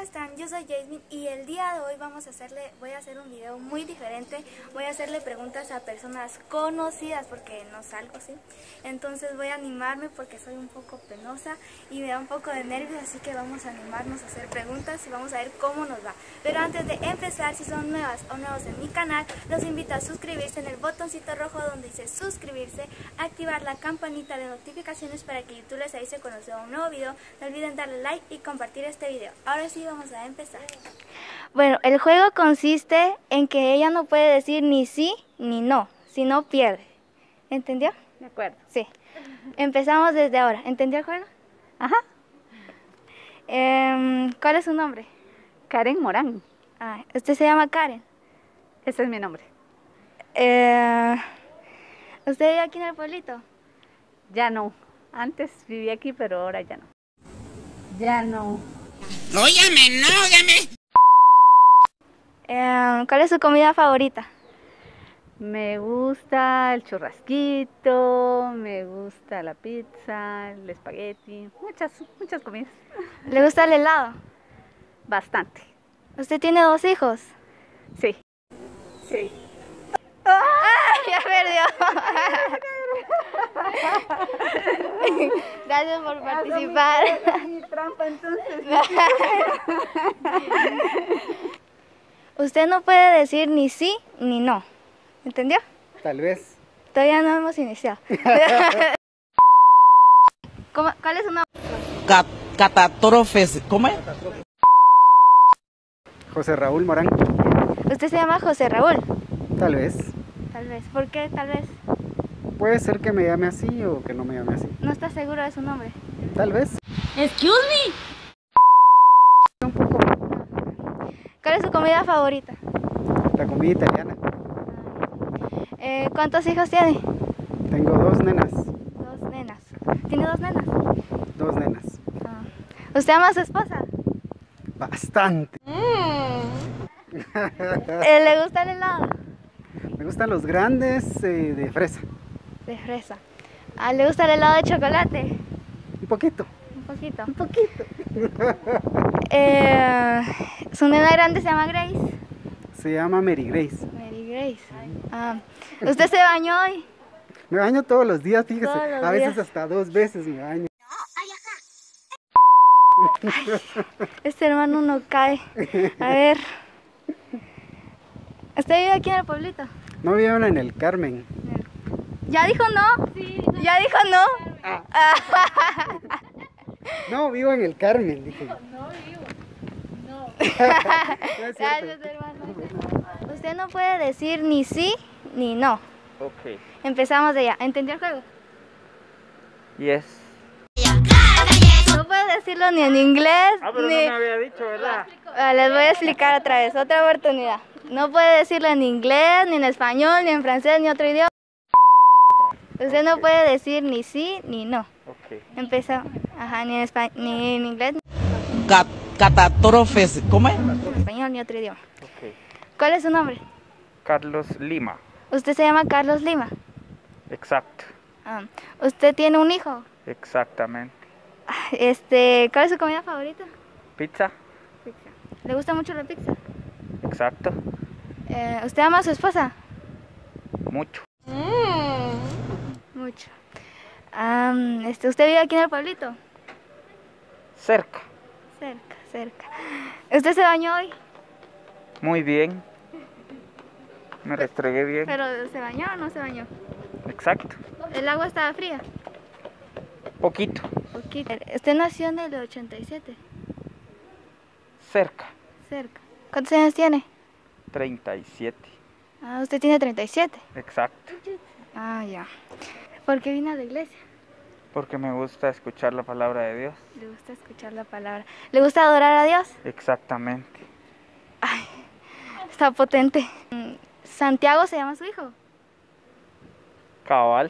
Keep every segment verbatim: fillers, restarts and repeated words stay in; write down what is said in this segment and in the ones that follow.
están? Yo soy Jasmine y el día de hoy vamos a hacerle, voy a hacer un video muy diferente. Voy a hacerle preguntas a personas conocidas porque no salgo así. Entonces voy a animarme porque soy un poco penosa y me da un poco de nervios, así que vamos a animarnos a hacer preguntas y vamos a ver cómo nos va. Pero antes de empezar, si son nuevas o nuevos en mi canal, los invito a suscribirse en el botoncito rojo donde dice suscribirse, activar la campanita de notificaciones para que YouTube les avise cuando suba un nuevo video. No olviden darle like y compartir este video. Ahora sí vamos a empezar. Bueno, el juego consiste en que ella no puede decir ni sí ni no, si no pierde. ¿Entendió? De acuerdo. Sí. Empezamos desde ahora. ¿Entendió el juego? Ajá. Eh, ¿Cuál es su nombre? Karen Morán. Ah, usted se llama Karen. Ese es mi nombre. Eh, ¿Usted vive aquí en el pueblito? Ya no. Antes vivía aquí, pero ahora ya no. Ya no. Óyame, no, óyame. Eh, ¿Cuál es su comida favorita? Me gusta el churrasquito, me gusta la pizza, el espagueti, muchas, muchas comidas. ¿Le gusta el helado? Bastante. ¿Usted tiene dos hijos? Sí. Sí. ¡Ah! Ya perdió. Gracias por participar. Mi trampa, entonces. Usted no puede decir ni sí ni no. ¿Entendió? Tal vez. Todavía no hemos iniciado. ¿Cómo, ¿Cuál es su nombre? Cat Catastrofes, ¿cómo es? José Raúl Morán. Usted se llama José Raúl. Tal vez. Tal vez. ¿Por qué? Tal vez. Puede ser que me llame así o que no me llame así. No está seguro de su nombre. Tal vez. Excuse me. Un poco. ¿Cuál es su comida favorita? La comida italiana. Eh, ¿Cuántos hijos tiene? Tengo dos nenas. Dos nenas. ¿Tiene dos nenas? Dos nenas. Ah. ¿Usted ama a su esposa? Bastante. Eh, ¿Le gusta el helado? Me gustan los grandes eh, de fresa. De fresa. Ah, ¿le gusta el helado de chocolate? Un poquito. Un poquito. Un poquito. Eh, ¿Su nena grande se llama Grace? Se llama Mary Grace. Mary Grace. Ah, ¿usted se bañó hoy? Me baño todos los días, fíjese. Todos los a veces días. hasta dos veces me baño. Este hermano no cae. A ver. ¿Usted vive aquí en el pueblito? No vivo en el Carmen. ¿Ya dijo no? Sí. ¿Ya dijo no? Ah. No, vivo en el Carmen, dije. No vivo. No. Gracias, hermano. Usted no puede decir ni sí ni no. Ok. Empezamos de ya. ¿Entendió el juego? Yes. No puedo decirlo ni en inglés Ah, pero ni... no me había dicho, ¿verdad? Ah, les voy a explicar otra vez, otra oportunidad. No puede decirlo en inglés, ni en español, ni en francés, ni otro idioma. Usted no puede decir ni sí ni no. Ok. Empezamos. Ajá, ni en, espa... ni en inglés, ni Cat Catastrofes, ¿cómo es? en español, ni otro idioma. Ok. ¿Cuál es su nombre? Carlos Lima. Usted se llama Carlos Lima. Exacto. Ah, ¿usted tiene un hijo? Exactamente. Este, ¿cuál es su comida favorita? Pizza. Pizza. ¿Le gusta mucho la pizza? Exacto. Eh, ¿Usted ama a su esposa? Mucho. Mucho. Am, este, ¿usted vive aquí en el pueblito? Cerca. Cerca, cerca. ¿Usted se bañó hoy? Muy bien. Me restregué bien. ¿Pero se bañó o no se bañó? Exacto. ¿El agua estaba fría? Poquito. Poquito. ¿Usted nació en el ochenta y siete? Cerca. Cerca. ¿Cuántos años tiene? treinta y siete. Ah, usted tiene treinta y siete. Exacto. Ah, ya. ¿Por qué vino a la iglesia? Porque me gusta escuchar la palabra de Dios. Le gusta escuchar la palabra. ¿Le gusta adorar a Dios? Exactamente. Ay, está potente. ¿Santiago se llama su hijo? Cabal.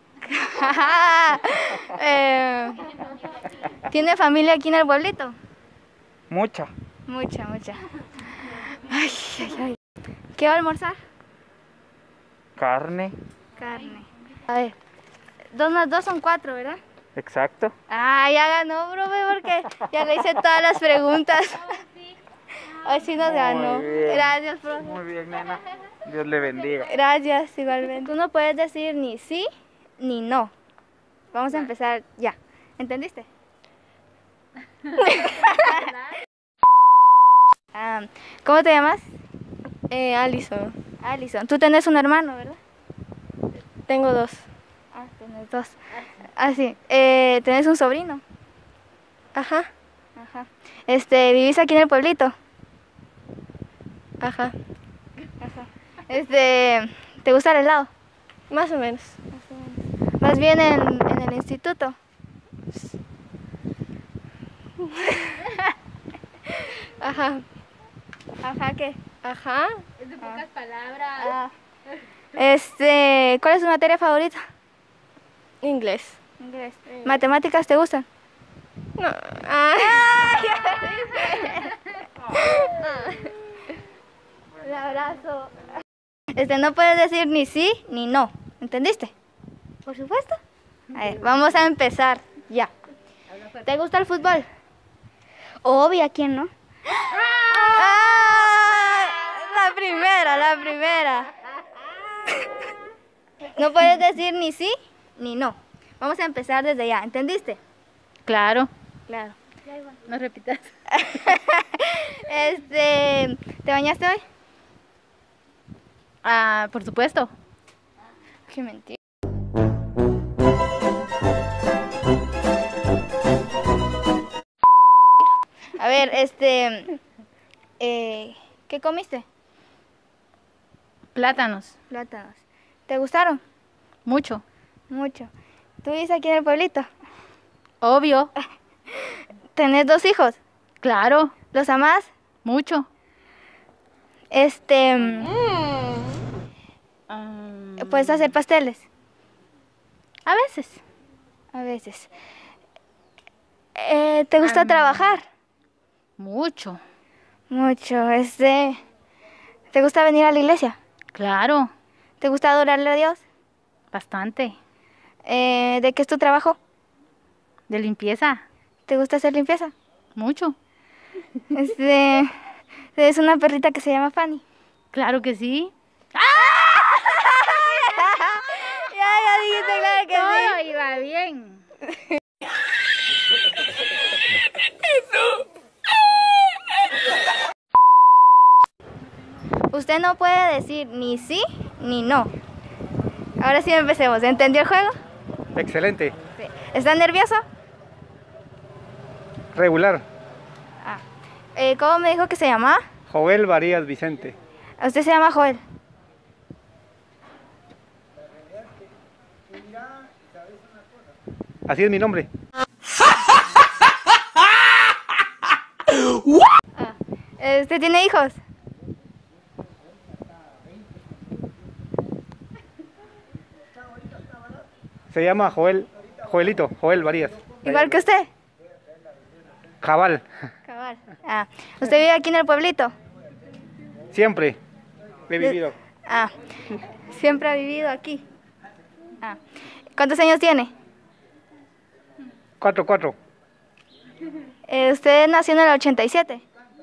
eh, ¿Tiene familia aquí en el pueblito? Mucha. Mucha, mucha. Ay, ay, ay. ¿Qué va a almorzar? Carne. Carne. A ver, dos más dos son cuatro, ¿verdad? Exacto. Ah, ya ganó, profe, porque ya le hice todas las preguntas. Hoy sí nos ganó. Muy bien. Gracias, profe. Muy bien, nena. Dios le bendiga. Gracias, igualmente. Tú no puedes decir ni sí ni no. Vamos a empezar ya. ¿Entendiste? Ah, ¿cómo te llamas? Eh, Alison. Alison. Tú tenés un hermano, ¿verdad? Tengo dos. Ah, tenés dos. Ah, sí. Eh, ¿tenés un sobrino? Ajá. Ajá. Este, ¿vivís aquí en el pueblito? Ajá. Ajá. Este, ¿te gusta el helado? Más o menos. ¿Vas bien en, en el instituto? Ajá. Ajá, ¿qué? Ajá. Ah. Este, ¿cuál es tu materia favorita? Inglés. Inglés. ¿Matemáticas te gustan? No. Ah. Un abrazo. Este, no puedes decir ni sí ni no. ¿Entendiste? Por supuesto. A ver, vamos a empezar ya. ¿Te gusta el fútbol? Obvio, ¿a quién no? ¡Ah! La primera, la primera. No puedes decir ni sí ni no. Vamos a empezar desde ya. ¿Entendiste? Claro. Claro. No repitas. Este, ¿te bañaste hoy? Ah, por supuesto. Qué mentira. A ver, este, eh, ¿qué comiste? Plátanos. Plátanos. ¿Te gustaron? Mucho. Mucho. ¿Tú vives aquí en el pueblito? Obvio. ¿Tenés dos hijos? Claro. ¿Los amás? Mucho. Este, mm, Um, ¿puedes hacer pasteles? a veces. A veces. Eh, ¿te gusta Am. trabajar? Mucho. Mucho. Este, ¿te gusta venir a la iglesia? Claro. ¿Te gusta adorarle a Dios? Bastante. Eh, ¿de qué es tu trabajo? De limpieza. ¿Te gusta hacer limpieza? Mucho. Este, es una perrita que se llama Fanny. Claro que sí. Ya, ya dijiste, claro que Todo sí. iba bien. Usted no puede decir ni sí ni no. Ahora sí empecemos. ¿Entendió el juego? Excelente. Sí. ¿Está nervioso? Regular. Ah. Eh, ¿Cómo me dijo que se llamaba? Joel Varías Vicente. Usted se llama Joel. Así es mi nombre. Ah. Eh, ¿Usted tiene hijos? Se llama Joel, Joelito, Joel Varías. Igual que usted. Jabal. Cabal. Ah. ¿Usted vive aquí en el pueblito? Siempre he vivido. Ah. Siempre ha vivido aquí. Ah. ¿Cuántos años tiene? Cuatro, cuatro. Eh, ¿Usted nació en el ochenta y siete?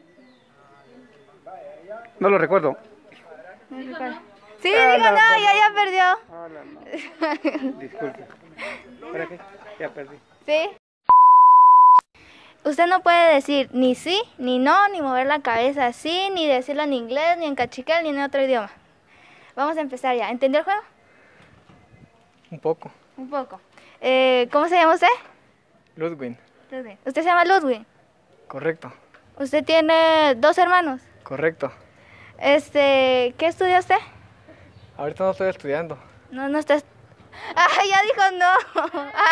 No lo recuerdo. Sí, Ah, digo no, no, pues ya, ya perdió. Hola, no. Disculpe. ¿Para qué? Ya perdí. ¿Sí? Usted no puede decir ni sí, ni no, ni mover la cabeza así, ni decirlo en inglés, ni en cachiquel, ni en otro idioma. Vamos a empezar ya. ¿Entendió el juego? Un poco. Un poco. Eh, ¿Cómo se llama usted? Ludwig. Ludwig. ¿Usted se llama Ludwig? Correcto. ¿Usted tiene dos hermanos? Correcto. Este, ¿qué estudia usted? Ahorita no estoy estudiando. No, no está... est- ¡Ah, ya dijo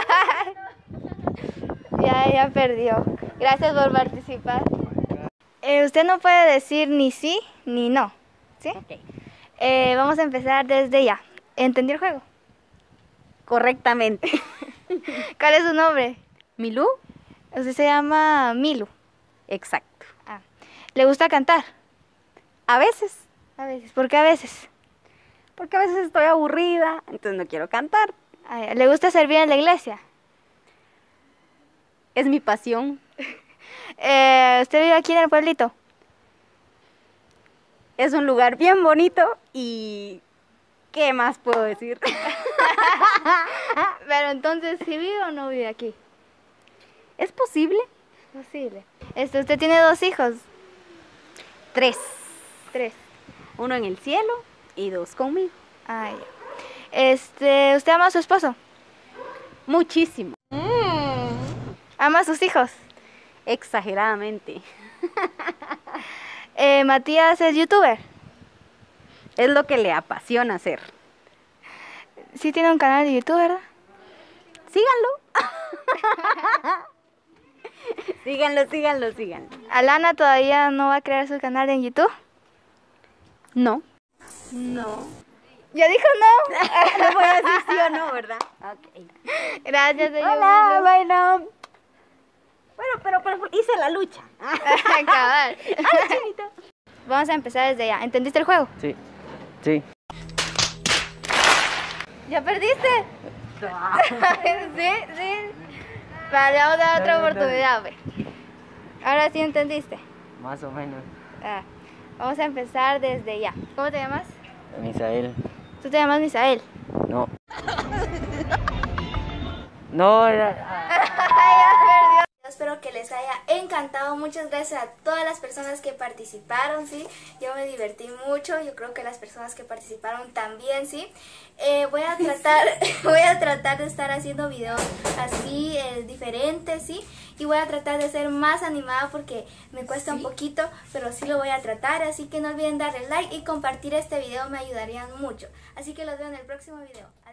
no! Ya, ya perdió. Gracias por participar. Eh, usted no puede decir ni sí ni no, ¿sí? Ok. Eh, vamos a empezar desde ya. ¿Entendió el juego? Correctamente. ¿Cuál es su nombre? ¿Milú? Usted se llama Milu. Exacto. Ah. ¿Le gusta cantar? A veces, A veces. ¿Por qué a veces? porque a veces estoy aburrida, entonces no quiero cantar. Ah, ¿le gusta servir en la iglesia? Es mi pasión. Eh, ¿Usted vive aquí en el pueblito? Es un lugar bien bonito y... ¿qué más puedo decir? Pero entonces, ¿sí vive o no vive aquí? ¿Es posible? Posible. Este, usted tiene dos hijos. Tres. Tres. Uno en el cielo y dos conmigo. Ay. Este, ¿usted ama a su esposo? Muchísimo. ¿Ama a sus hijos? Exageradamente. Eh, Matías es youtuber. Es lo que le apasiona hacer. Sí tiene un canal de YouTube, ¿verdad? Síganlo. síganlo, síganlo, síganlo. ¿Alana todavía no va a crear su canal en YouTube? No. No. ¿Ya dijo no? No voy a decir sí o no, ¿verdad? Ok. Gracias, señor. Hola, bueno. Bueno, pero, pero hice la lucha. Cabal. Ay, chinito. Vamos a empezar desde ya. ¿Entendiste el juego? Sí. Sí. ¿Ya perdiste? sí, sí. Vale, vamos a dar otra oportunidad, pues. Ahora sí entendiste. Más o menos. Ah, vamos a empezar desde ya. ¿Cómo te llamas? Misael. Tú te llamas Misael. No. No, era... Espero que les haya encantado. Muchas gracias a todas las personas que participaron, ¿sí? Yo me divertí mucho. Yo creo que las personas que participaron también, ¿sí? Eh, voy a tratar voy a tratar de estar haciendo videos así, eh, diferentes, ¿sí? Y voy a tratar de ser más animada porque me cuesta un poquito, pero sí lo voy a tratar. Así que no olviden darle like y compartir este video, me ayudarían mucho. Así que los veo en el próximo video.